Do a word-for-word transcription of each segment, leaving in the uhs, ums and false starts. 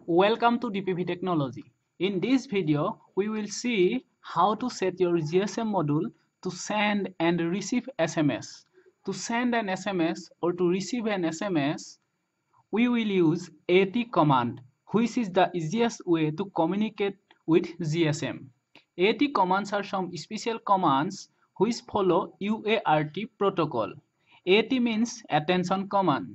Welcome to D P V Technology. In this video, we will see how to set your G S M module to send and receive S M S. To send an S M S or to receive an S M S, we will use AT command, which is the easiest way to communicate with G S M. AT commands are some special commands which follow U A R T protocol. AT means attention command.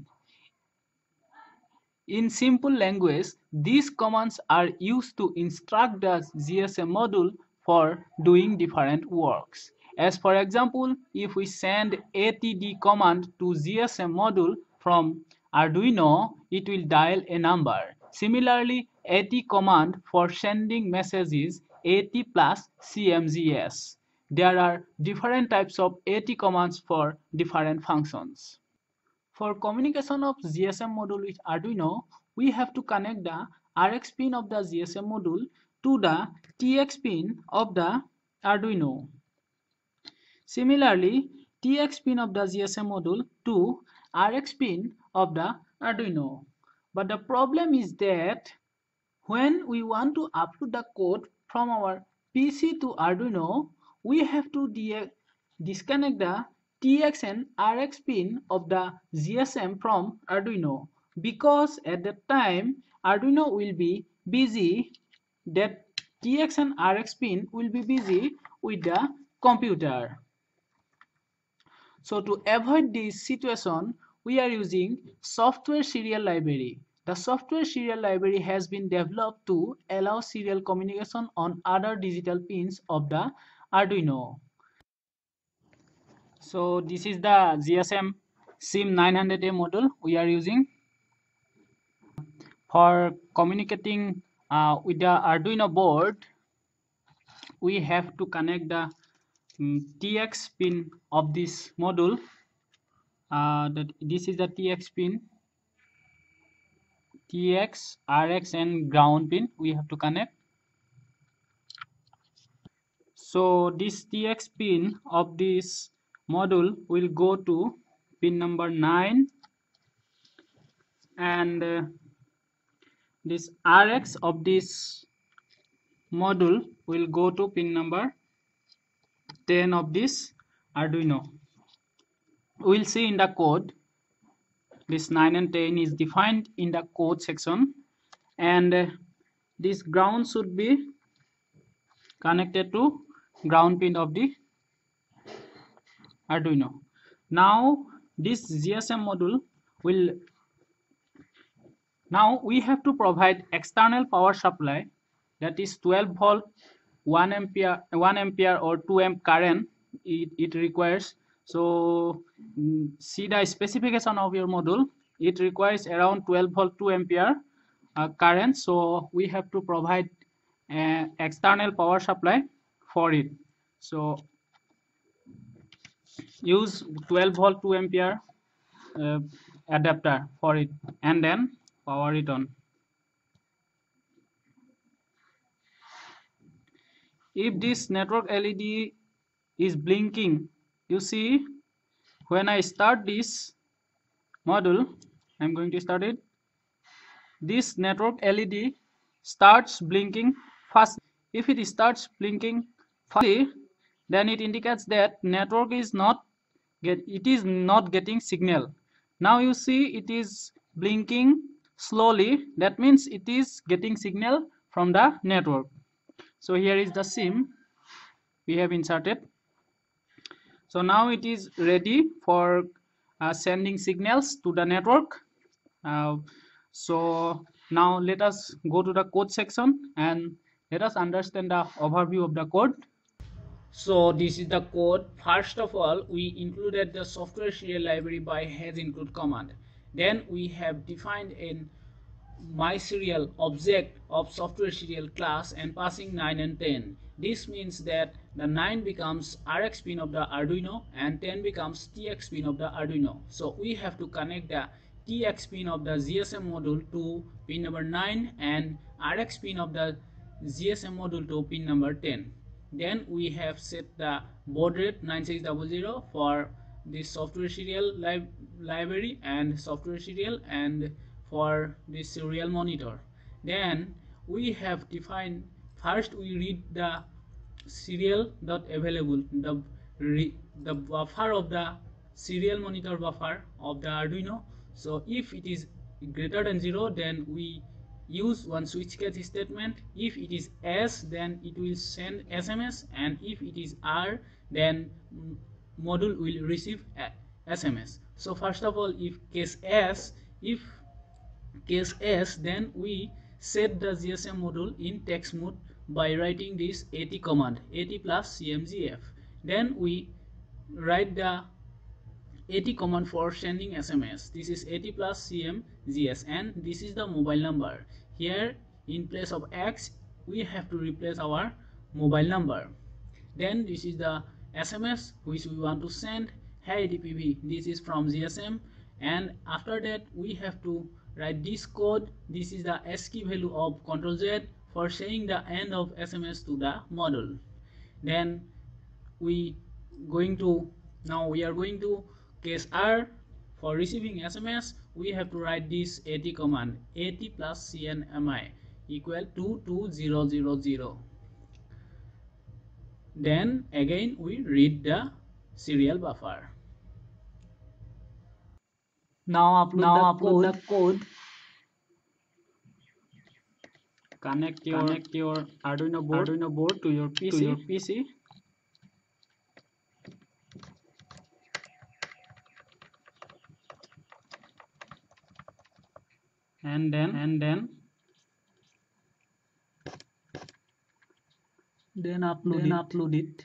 In simple language, these commands are used to instruct the G S M module for doing different works. As for example, if we send A T D command to G S M module from Arduino, it will dial a number. Similarly, AT command for sending messages AT plus C M G S. There are different types of AT commands for different functions. For communication of G S M module with Arduino, we have to connect the R X pin of the G S M module to the T X pin of the Arduino. Similarly, T X pin of the G S M module to R X pin of the Arduino. But the problem is that when we want to upload the code from our P C to Arduino, we have to disconnect the T X and R X pin of the G S M from Arduino, because at that time Arduino will be busy, that T X and R X pin will be busy with the computer. So to avoid this situation, we are using software serial library. The software serial library has been developed to allow serial communication on other digital pins of the Arduino. So this is the G S M SIM nine hundred A module we are using for communicating uh, with the Arduino board. We have to connect the um, T X pin of this module. Uh, that this is the T X pin, T X, R X, and ground pin we have to connect. So this T X pin of this module will go to pin number nine, and uh, this R X of this module will go to pin number ten of this Arduino. We'll see in the code. This nine and ten is defined in the code section, and uh, this ground should be connected to ground pin of the Arduino. Now this G S M module will now we have to provide external power supply, that is twelve volt, one ampere, one ampere or two amp current it, it requires. So mm, see the specification of your module. It requires around twelve volt, two ampere uh, current. So we have to provide an external power supply for it. So use twelve volt, two ampere uh, adapter for it, and then power it on. If this network L E D is blinking, you see, when I start this module, I'm going to start it, this network L E D starts blinking fast. If it starts blinking fast, then it indicates that network is not get it is not getting signal. Now you see it is blinking slowly, that means it is getting signal from the network. So here is the SIM we have inserted. So now it is ready for uh, sending signals to the network. Uh, so now let us go to the code section and let us understand the overview of the code. So this is the code. First of all, we included the software serial library by has include command. Then we have defined an MySerial object of software serial class and passing nine and ten. This means that the nine becomes R X pin of the Arduino and ten becomes T X pin of the Arduino. So we have to connect the T X pin of the G S M module to pin number nine and R X pin of the G S M module to pin number ten. Then we have set the baud rate nine six zero zero for the software serial li library and software serial, and for the serial monitor. Then we have defined, first we read the serial dot available, the re, the buffer of the serial monitor buffer of the Arduino. So if it is greater than zero, then we use one switch case statement. If it is S, then it will send S M S, and if it is R, then module will receive S M S. So first of all, if case S, if case S, then we set the G S M module in text mode by writing this at command, at plus cmgf. Then we write the at command for sending S M S. This is at plus cmgs, and this is the mobile number. Here in place of X, we have to replace our mobile number. Then this is the S M S which we want to send. Hey D P V, this is from G S M, and after that we have to write this code. This is the ASCII value of control Z for saying the end of S M S to the module. Then we going to now we are going to case R. For receiving S M S, we have to write this at command, at plus cnmi equal to two zero zero zero. Then again we read the serial buffer. Now upload, now the, upload code. the code. Connect your connect your Arduino board Arduino board to your P C. To your P C. And then and then then upload then it. upload it.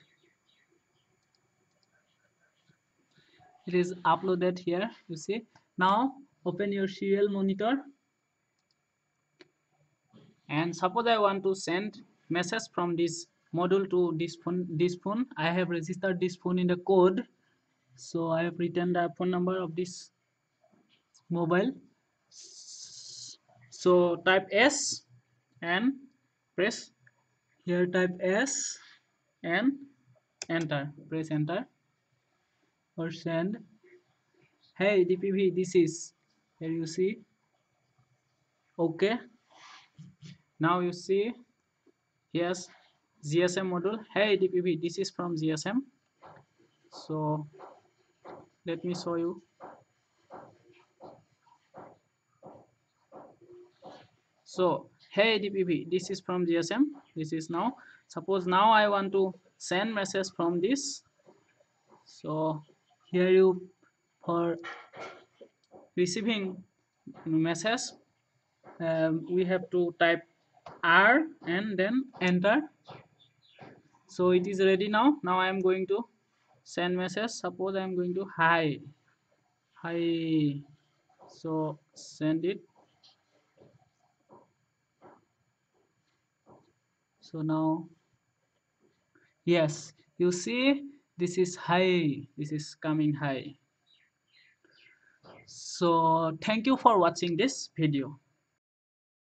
It is uploaded here. You see. Now open your serial monitor. And suppose I want to send message from this module to this phone. This phone, I have registered this phone in the code. So I have written the phone number of this mobile. So type S and press here. Type S and enter. Press enter or send. Hey D P V, this is here. You see. Okay. Now you see. Yes, G S M module. Hey D P V, this is from G S M. So let me show you. So hey D P V, this is from G S M. This is now. Suppose now I want to send message from this. So here you for receiving message, um, we have to type R and then enter. So it is ready now. Now I am going to send message. Suppose I am going to hi hi. So send it. So now yes, you see this is hi. This is coming hi. So thank you for watching this video.